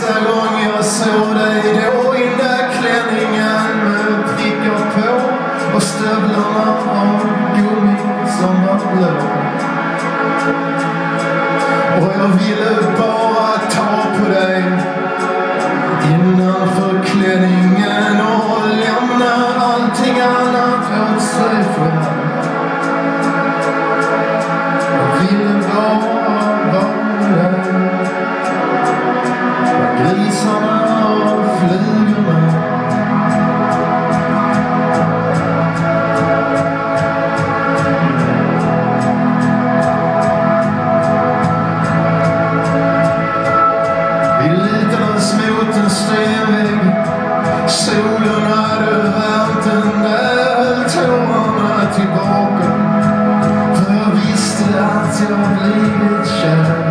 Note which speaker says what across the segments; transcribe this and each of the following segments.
Speaker 1: Sista gången jag såg dig då i den där klänningen med prickar på och stövlarna av gummi som var blå. Och jag ville bara ta på dig innanför klänningen och lämna allting annat åt sig själv. Jag ville bara vara där. Grisarna och flugorna. Vi litades mot en stenvägg. Solen hade värmt den där, höll tårarna tillbaka. För jag visste att jag blivit kär.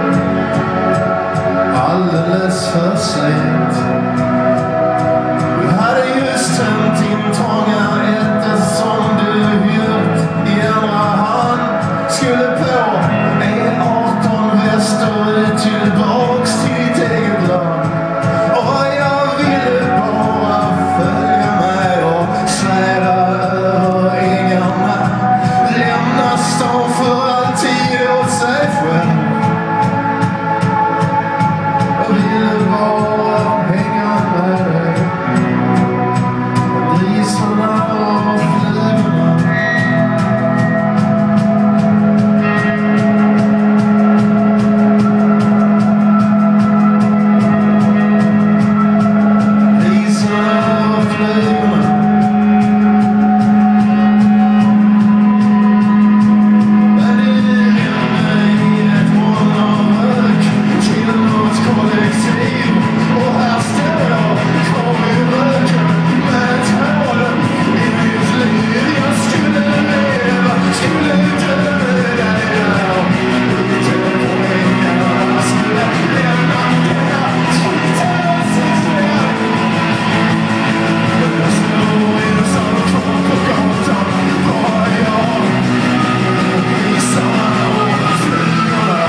Speaker 1: Alldeles för sent. Du hade just hämt intagarrätten som du hyrt i andra hand. Skulle på E18 västerut tillbaks till ditt eget land. Och jag ville bara följa med och svära över ängarna. Lämna stan för alltid åt sig själv. Jag ville bara hänga med dig. Grisarna och flugorna. Grisarna och flugorna. Men du lämnade i ett moln av rök till något kollektiv. Och här står jag kvar i röken med ett hål i mitt liv. Jag skulle leva, skulle dö med dig där. Ute på ängarna skulle lämna denna traktlösa kväll. Jag står ensam kvar på gatan, bara jag. Grisarna och flugorna.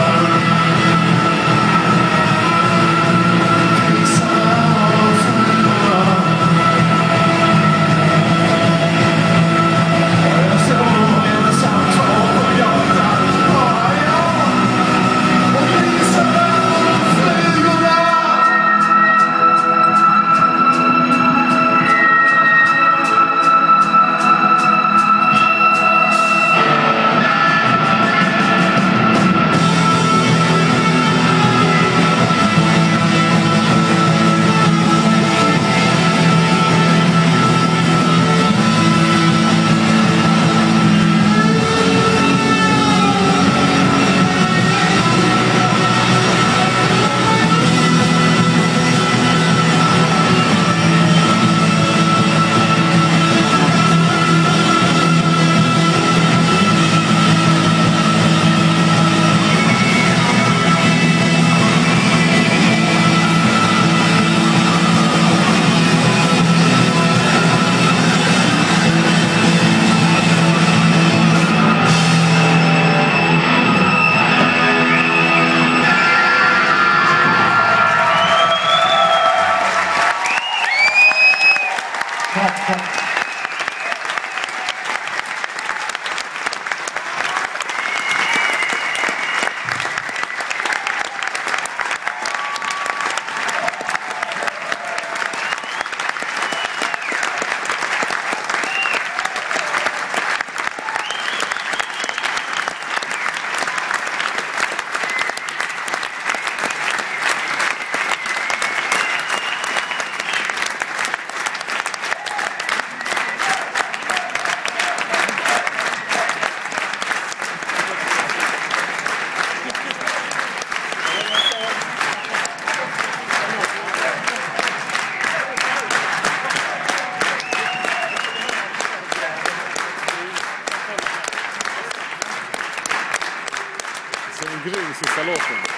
Speaker 2: En grym sista låten.